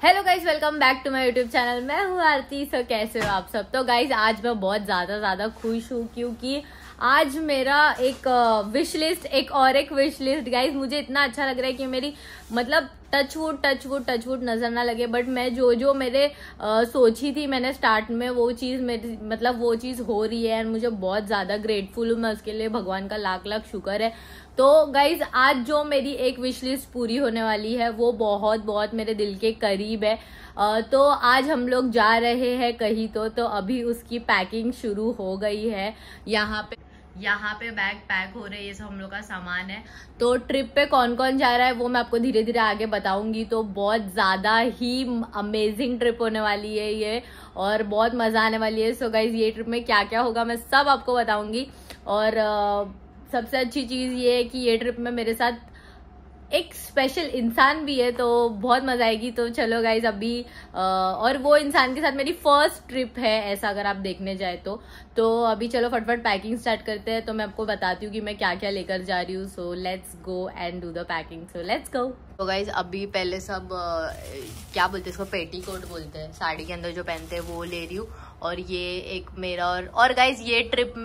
Hello guys, welcome back to my YouTube channel. मैं हूँ आरती। सो कैसे हो आप सब? तो गाइज आज मैं बहुत ज्यादा खुश हूँ क्योंकि आज मेरा एक विश लिस्ट, एक विश लिस्ट गाइज, मुझे इतना अच्छा लग रहा है कि मेरी मतलब टच वुड नजर ना लगे, बट मैं जो मेरे सोची थी मैंने स्टार्ट में, वो चीज मेरी मतलब वो चीज हो रही है एंड मुझे बहुत ज्यादा ग्रेटफुल हूँ मैं उसके लिए। भगवान का लाख लाख शुक्र है। तो गाइज आज जो मेरी एक विश लिस्ट पूरी होने वाली है वो बहुत मेरे दिल के करीब है। तो आज हम लोग जा रहे हैं कहीं तो अभी उसकी पैकिंग शुरू हो गई है। यहाँ पे बैग पैक हो रहे हैं, ये सब हम लोग का सामान है। तो ट्रिप पे कौन कौन जा रहा है वो मैं आपको धीरे धीरे आगे बताऊंगी। तो बहुत ज्यादा ही अमेजिंग ट्रिप होने वाली है ये और बहुत मजा आने वाली है। सो गाइज ये ट्रिप में क्या क्या होगा मैं सब आपको बताऊंगी। और सबसे अच्छी चीज ये है कि ये ट्रिप में मेरे साथ एक स्पेशल इंसान भी है, तो बहुत मजा आएगी। तो चलो गाइज अभी और वो इंसान के साथ मेरी फर्स्ट ट्रिप है ऐसा अगर आप देखने जाए तो अभी चलो फटफट पैकिंग स्टार्ट करते हैं। तो मैं आपको बताती हूँ कि मैं क्या क्या लेकर जा रही हूँ। So let's go and do the packing. So let's go. तो गाइज अभी पहले सब क्या बोलते हैं इसको, पेटीकोट बोलते हैं, साड़ी के अंदर जो पहनते हैं वो ले रही हूँ। और ये एक मेरा और गाइज ये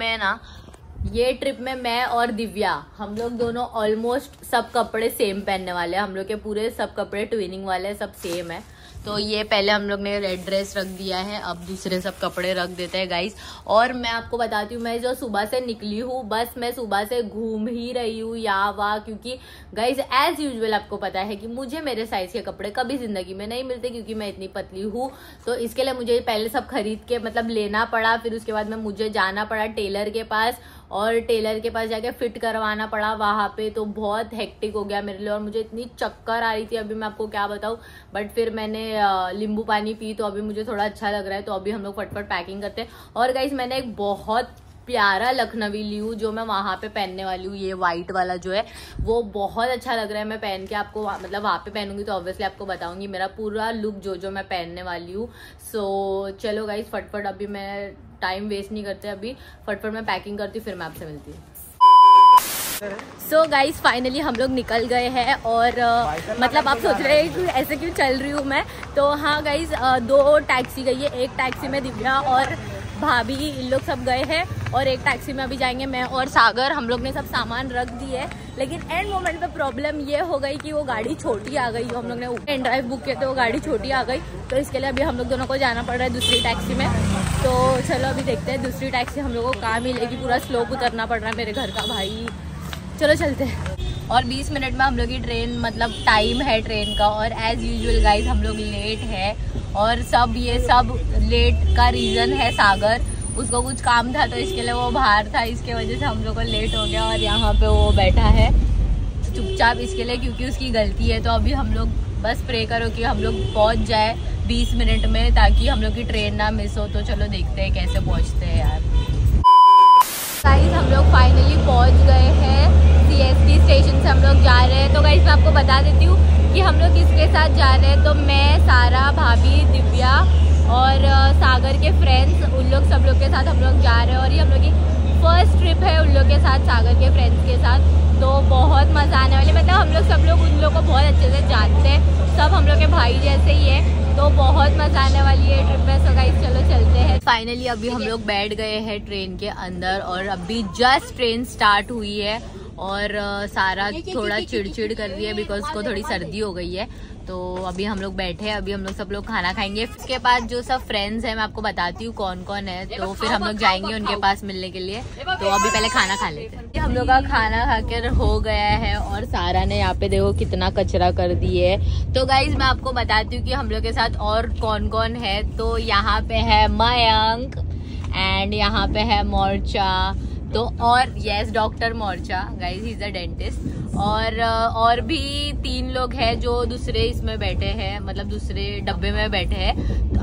ट्रिप में मैं और दिव्या हम लोग दोनों ऑलमोस्ट सब कपड़े सेम पहनने वाले हैं। हम लोग के पूरे सब कपड़े ट्विनिंग वाले हैं, सब सेम है। तो ये पहले हम लोग ने रेड ड्रेस रख दिया है, अब दूसरे सब कपड़े रख देते हैं गाइस। और मैं आपको बताती हूँ, मैं जो सुबह से निकली हूँ बस मैं सुबह से घूम ही रही हूँ यहाँ वहाँ, क्योंकि गाइस एज यूजुअल आपको पता है कि मुझे मेरे साइज के कपड़े कभी जिंदगी में नहीं मिलते क्योंकि मैं इतनी पतली हूँ। तो इसके लिए मुझे पहले सब खरीद के मतलब लेना पड़ा, फिर उसके बाद में मुझे जाना पड़ा टेलर के पास और टेलर के पास जाके फिट करवाना पड़ा वहां पे। तो बहुत हेक्टिक हो गया मेरे लिए और मुझे इतनी चक्कर आ रही थी, अभी मैं आपको क्या बताऊं। बट फिर मैंने नींबू पानी पी तो अभी मुझे थोड़ा अच्छा लग रहा है। तो अभी हम लोग फटफट पैकिंग करते हैं। और गाइस मैंने एक बहुत प्यारा लखनवी ली हूँ जो मैं वहां पे पहनने वाली हूँ। ये व्हाइट वाला जो है वो बहुत अच्छा लग रहा है। मैं पहन के आपको मतलब वहां पे पहनूंगी तो ऑब्वियसली आपको बताऊंगी मेरा पूरा लुक जो मैं पहनने वाली हूँ। सो चलो गाइस फटफट, अभी मैं टाइम वेस्ट नहीं करते, अभी फटफट मैं पैकिंग करती हूँ, फिर मैं आपसे मिलती हूँ। सो गाइज फाइनली हम लोग निकल गए हैं और मतलब आप सोच रहे हैं कि ऐसे क्यों चल रही हूँ मैं। तो हाँ गाइज 2 टैक्सी गई है, एक टैक्सी में दिव्या और भाभी इन लोग सब गए हैं और एक टैक्सी में अभी जाएंगे मैं और सागर। हम लोग ने सब सामान रख दिए, लेकिन एंड मोमेंट पे प्रॉब्लम ये हो गई कि वो गाड़ी छोटी आ गई। हम लोग ने एंड ड्राइव बुक किया तो वो गाड़ी छोटी आ गई, तो इसके लिए अभी हम लोग दोनों को जाना पड़ रहा है दूसरी टैक्सी में। तो चलो अभी देखते हैं दूसरी टैक्सी हम लोगों को कहाँ मिलेगी। पूरा स्लोप उतरना पड़ रहा है मेरे घर का भाई। चलो चलते हैं। और 20 मिनट में हम लोग की ट्रेन मतलब टाइम है ट्रेन का। और एज यूजुअल गाइज हम लोग लेट है और ये सब लेट का रीजन है सागर, उसको कुछ काम था तो इसके लिए वो बाहर था, इसके वजह से हम लोग को लेट हो गया। और यहाँ पे वो बैठा है चुपचाप इसके लिए क्योंकि उसकी गलती है। तो अभी हम लोग बस प्रे करो कि हम लोग पहुँच जाए 20 मिनट में ताकि हम लोग की ट्रेन ना मिस हो। तो चलो देखते हैं कैसे पहुँचते हैं यार। गाइस हम लोग फाइनली पहुँच गए हैं CST स्टेशन से, हम लोग जा रहे हैं। तो गाइस मैं आपको बता देती हूँ कि हम लोग किसके साथ जा रहे हैं। तो मैं, सारा, भाभी, दिव्या और सागर के फ्रेंड्स, उन लोग सब लोग के साथ हम लोग जा रहे हैं। और ये हम लोग की फर्स्ट ट्रिप है उन लोग के साथ, सागर के फ्रेंड्स के साथ। तो बहुत मजा आने वाली, मतलब हम लोग सब लोग उन लोग को बहुत अच्छे से जानते हैं, सब हम लोग के भाई जैसे ही है। तो बहुत मजा आने वाली है ट्रिप में। सो गाइस चलो चलते हैं। फाइनली अभी हम लोग बैठ गए हैं ट्रेन के अंदर और अभी जस्ट ट्रेन स्टार्ट हुई है। और सारा थोड़ा चिड़चिड़ कर रही है बिकॉज उसको थोड़ी सर्दी हो गई है। तो अभी हम लोग बैठे हैं, अभी हम लोग सब लोग खाना खाएंगे। उसके बाद जो सब फ्रेंड्स हैं मैं आपको बताती हूँ कौन कौन है, तो फिर हम लोग जाएंगे उनके पास मिलने के लिए। तो अभी पहले खाना खा लेते हैं। हम लोग का खाना खाकर हो गया है और सारा ने यहाँ पे देखो कितना कचरा कर दिए है। तो गाइज मैं आपको बताती हूँ कि हम लोग के साथ और कौन कौन है। तो यहाँ पे है मयंक एंड यहाँ पे है मोर्चा, तो और yes doctor Morcha guys, he is a dentist. और भी 3 लोग हैं जो दूसरे इसमें बैठे हैं, मतलब दूसरे डब्बे में बैठे हैं।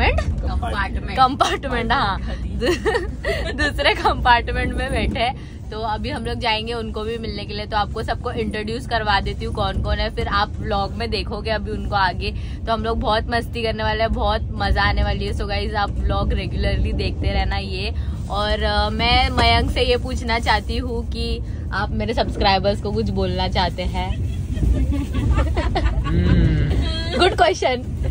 कंपार्टमेंट हाँ दूसरे कंपार्टमेंट में बैठे हैं। तो अभी हम लोग जाएंगे उनको भी मिलने के लिए। तो आपको सबको इंट्रोड्यूस करवा देती हूँ कौन कौन है, फिर आप व्लॉग में देखोगे अभी उनको आगे। तो हम लोग बहुत मस्ती करने वाले हैं, बहुत मजा आने वाली है। सो गाइज आप व्लॉग रेगुलरली देखते रहना ये। और मैं मयंक से ये पूछना चाहती हूँ कि आप मेरे सब्सक्राइबर्स को कुछ बोलना चाहते हैं? Good question.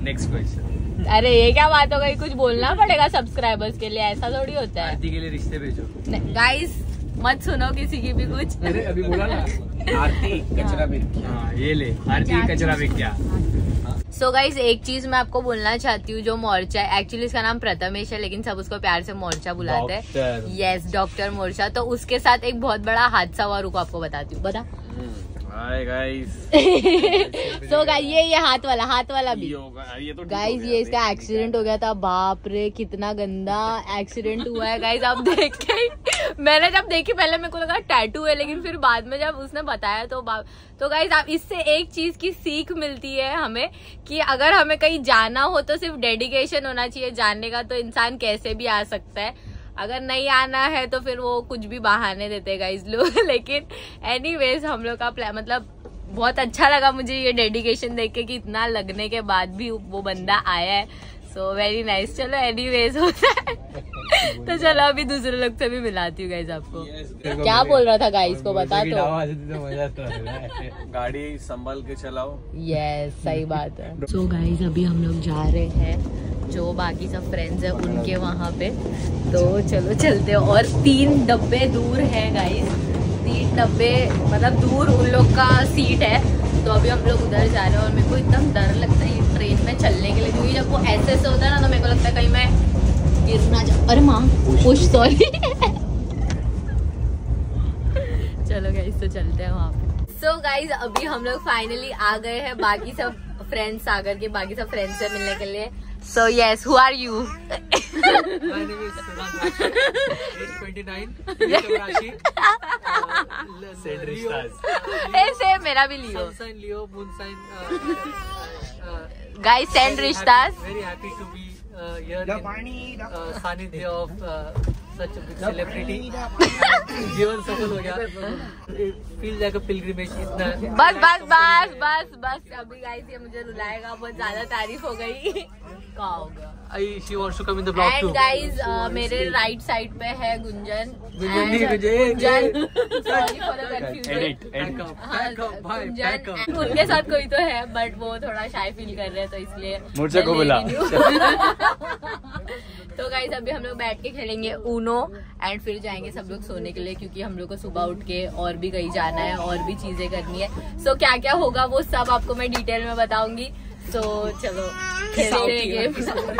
Next question. अरे ये क्या बात हो गई, कुछ बोलना पड़ेगा सब्सक्राइबर्स के लिए, ऐसा थोड़ी होता है। आरती के लिए रिश्ते भेजो। गाइस मत सुनो किसी की भी कुछ। अरे अभी बोला ना, आरती कचरा बेच। हाँ ये ले, आरती कचरा बेच क्या। सो गाइज एक चीज मैं आपको बोलना चाहती हूँ, जो मोर्चा है, एक्चुअली इसका नाम प्रथमेश है लेकिन सब उसको प्यार से मोर्चा बुलाते हैं। Yes, doctor Morcha. तो उसके साथ एक बहुत बड़ा हादसा हुआ, रुको आपको बताती हूँ। बता। Hi guys. सो गाइस ये हाथ वाला भी ये तो गाइस, ये इसका एक्सीडेंट हो गया था। बाप रे कितना गंदा एक्सीडेंट हुआ है गाइस। आप देख के मैंने जब देखी पहले मेरे को लगा टैटू है, लेकिन फिर बाद में जब उसने बताया तो गाइस आप इससे एक चीज की सीख मिलती है हमें कि अगर हमें कहीं जाना हो तो सिर्फ डेडिकेशन होना चाहिए जाने का, तो इंसान कैसे भी आ सकता है। अगर नहीं आना है तो फिर वो कुछ भी बहाने देते गाइस लोग। लेकिन एनीवेज हम लोग का प्लान, मतलब बहुत अच्छा लगा मुझे ये डेडिकेशन देख के कि इतना लगने के बाद भी वो बंदा आया है। So very nice. चलो एनीवेज होता है। तो चलो अभी दूसरे लोग से भी मिलाती हूँ गाइस आपको। क्या बोल रहा था गाइस को बता तो। गाड़ी संभाल के चलाओ। यस सही बात है। सो गाइस अभी हम लोग जा रहे हैं जो बाकी सब फ्रेंड्स है उनके वहाँ पे, तो चलो चलते हैं। और 3 डब्बे दूर है गाइस, 3 डब्बे मतलब दूर उन लोग का सीट है। तो अभी हम लोग उधर जा रहे हैं और मेरे को एकदम डर लगता है ट्रेन में चलने के लिए, क्योंकि जब वो ऐसे होता है ना तो मेरे को लगता है कहीं मैं गिर ना जाऊं। अरे माँ पुश सॉरी। चलो गाइस तो चलते हैं वहाँ पे। सो गाइस अभी हम लोग फाइनली आ गए हैं बाकी सब फ्रेंड्स, सागर के बाकी सब फ्रेंड्स से मिलने के लिए। So yes, who are you? My name is age 29. Rashi. Said Rishtas. Hey, same मेरा भी लियो. Sun sign Leo, moon sign. Guys, send Rishtas. Very happy to be here in Sanidhya of such a big celebrity. जीवन सफल हो गया. It feels like a pilgrimage. बस अभी guys ये मुझे रुलाएगा, बहुत ज्यादा तारीफ हो गई। क्या होगा? She wants to come in the vlog too. And guys मेरे राइट साइड पे है Gunjan. Sorry for the confusion. उनके साथ कोई तो है बट वो थोड़ा शाय फील कर रहे हैं तो इसलिए मुझसे को बुला। तो गाइस अभी हम लोग बैठ के खेलेंगे ऊनो एंड फिर जाएंगे सब लोग सोने के लिए, क्योंकि हम लोग को सुबह उठ के और भी कहीं जाना है और भी चीजें करनी है। सो क्या क्या होगा वो सब आपको मैं डिटेल में बताऊंगी। सो चलो खेलते हैं गेम।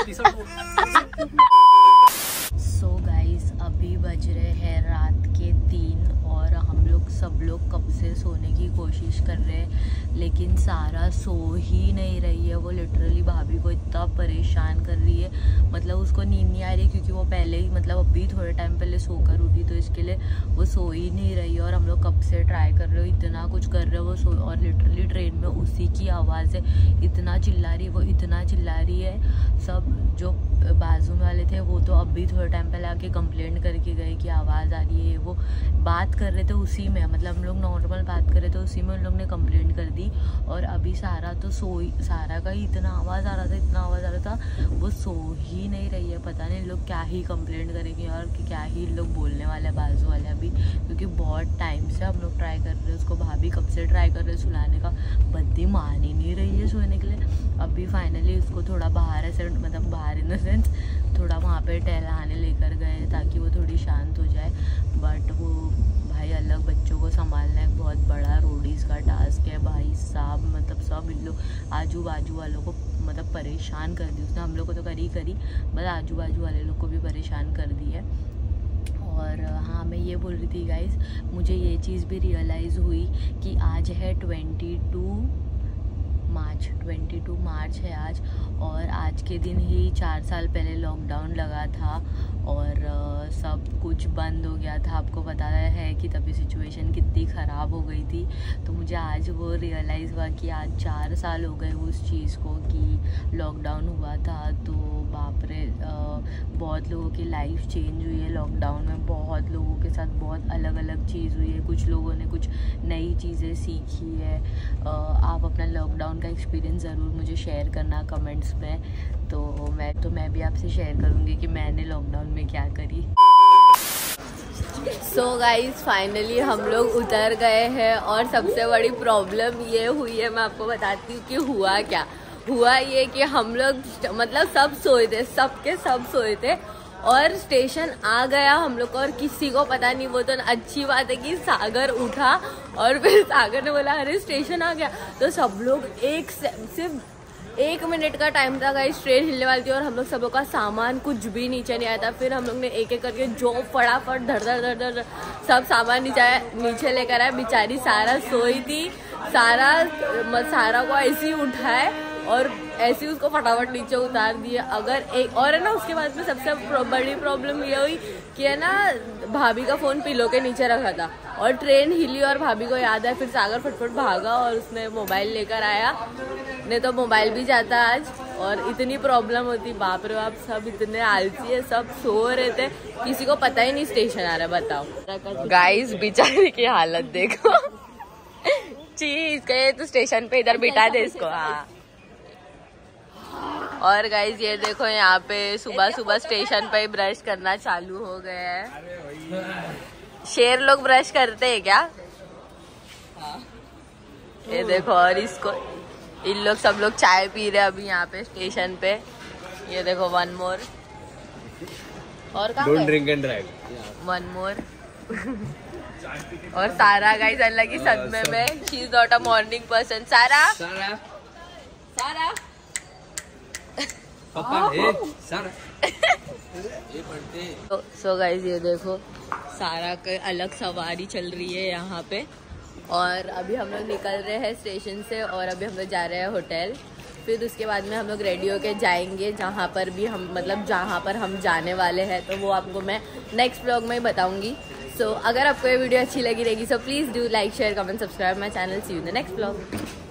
सो गाइस अभी बज रहे हैं रात के 3 और हम लोग सब लोग कब से सोने की कोशिश कर रहे हैं, लेकिन सारा सो ही नहीं रही है। वो लिटरली भाभी को इतना परेशान कर रही है, मतलब उसको नींद नहीं आ रही क्योंकि वो पहले ही मतलब अभी थोड़े टाइम पहले सोकर उठी, तो इसके लिए वो सो ही नहीं रही है। और हम लोग कब से ट्राई कर रहे हो, इतना कुछ कर रहे हो वो सो, और लिटरली ट्रेन में उसी की आवाज़ है, इतना चिल्ला रही है वो, इतना चिल्ला रही है। सब जो बाजू में वाले थे वो तो अभी थोड़े टाइम पहले आके कंप्लेंट करके गए कि आवाज़ आ रही है। वो बात कर रहे थे उसी में, मतलब हम लोग नॉर्मल बात कर रहे थे उसी में उन लोग ने कंप्लेंट कर दी। और अभी सारा तो सारा का ही इतना आवाज़ आ रहा था, वो सो ही नहीं रही है। पता नहीं लोग क्या ही कंप्लेंट करेंगे और कि क्या ही लोग बोलने वाले हैं बाजू वाले अभी, क्योंकि बहुत टाइम से हम लोग ट्राई कर रहे हैं उसको, भाभी कब से ट्राई कर रहे हैं सुलाने का, बद्दी मान ही नहीं रही है सोने के लिए। अभी फाइनली उसको थोड़ा बाहर ऐसे, मतलब बाहर इन द सेंस थोड़ा वहाँ पे टहलाने लेकर गए ताकि वो थोड़ी शांत हो जाए। बट वो भाई अलग बच्चों को संभालना एक बहुत बड़ा रोडीज़ का टास्क है भाई साहब, मतलब सब इन लोग आजू बाजू वालों को मतलब परेशान कर दी उसने। हम लोग को तो करी बस आजू बाजू वाले लोग को भी परेशान कर दी है। और हाँ मैं ये बोल रही थी गाइस, मुझे ये चीज़ भी रियलाइज़ हुई कि आज है 22 मार्च है आज, और आज के दिन ही 4 साल पहले लॉकडाउन लगा था और सब कुछ बंद हो गया था। आपको पता है कि तभी सिचुएशन कितनी ख़राब हो गई थी। तो मुझे आज वो रियलाइज़ हुआ कि आज 4 साल हो गए उस चीज़ को कि लॉकडाउन हुआ था। तो बाप रे बहुत लोगों की लाइफ चेंज हुई है लॉकडाउन में, बहुत लोगों के साथ बहुत अलग अलग चीज़ हुई है, कुछ लोगों ने कुछ नई चीज़ें सीखी है। आप अपना लॉकडाउन का एक्सपीरियंस ज़रूर मुझे शेयर करना कमेंट्स में, तो मैं भी आपसे शेयर करूँगी कि मैंने लॉकडाउन में क्या करी। सो गाइज फाइनली हम लोग उतर गए हैं और सबसे बड़ी प्रॉब्लम ये हुई है, मैं आपको बताती हूँ कि हुआ क्या। हुआ ये कि हम लोग मतलब सब सोए थे, सब सोए थे और स्टेशन आ गया हम लोग को और किसी को पता नहीं। वो तो अच्छी बात है कि सागर उठा और फिर सागर ने बोला अरे स्टेशन आ गया, तो सब लोग सिर्फ 1 मिनट का टाइम था गाइस, ट्रेन हिलने वाली थी और हम लोग सब लोग का सामान कुछ भी नीचे नहीं आया था। फिर हम लोग ने एक एक करके जो फटाफट धड़ सब सामान नीचे लेकर आए। बेचारी सारा सोई थी, सारा को ऐसे ही उठाए और ऐसे ही उसको फटाफट नीचे उतार दिए। अगर एक और है ना, उसके बाद में सबसे बड़ी प्रॉब्लम ये हुई कि है ना, भाभी का फोन पिलो के नीचे रखा था और ट्रेन हिली और भाभी को याद है। फिर सागर फटफट भागा और उसने मोबाइल लेकर आया, नहीं तो मोबाइल भी जाता आज। और इतनी प्रॉब्लम होती, बाप रे बाप, सब इतने आलसी है, सब सो रहे थे, किसी को पता ही नहीं स्टेशन आ रहा है। बताओ गाइस, बेचारे की हालत देखो। चीज कहे तो स्टेशन पे इधर बिठा दे इसको। हाँ, और गाइज ये देखो यहाँ पे सुबह स्टेशन पे ब्रश करना चालू हो गया है। शेर लोग ब्रश करते हैं क्या? ये देखो, और इसको इन लोग सब लोग चाय पी रहे हैं अभी यहाँ पे स्टेशन पे। ये देखो, वन मोर। और don't drink and drive, one more. और सारा गाइज अलग ही सदमे में, she is not a morning person. Sara so guys ये देखो, सारा के अलग सवारी चल रही है यहाँ पे। और अभी हम लोग निकल रहे हैं स्टेशन से और अभी हम लोग जा रहे हैं होटल। फिर उसके बाद में हम लोग रेडी होके जाएंगे जहाँ पर भी हम जहाँ पर हम जाने वाले हैं, तो वो आपको मैं नेक्स्ट व्लॉग में ही बताऊंगी। सो अगर आपको ये वीडियो अच्छी लगी रहेगी, so please do like, share, comment, subscribe my channel. See you in the next vlog.